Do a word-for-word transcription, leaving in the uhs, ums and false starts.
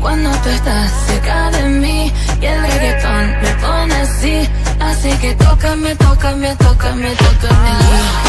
cuando tú estás cerca de mí y el reggaetón me pone así. Así que tócame, tócame, tócame, tócame.